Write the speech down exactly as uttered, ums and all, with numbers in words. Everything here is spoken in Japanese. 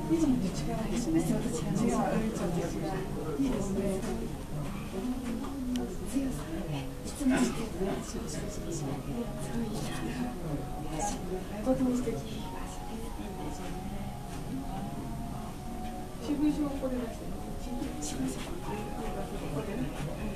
いつもと違うですね。いつもと違う。違う。いいですね。強さね。いつもしてるね。そうそうそうそう。すごいいいな。とても素敵。新聞紙をここで出してる。新聞紙をここで。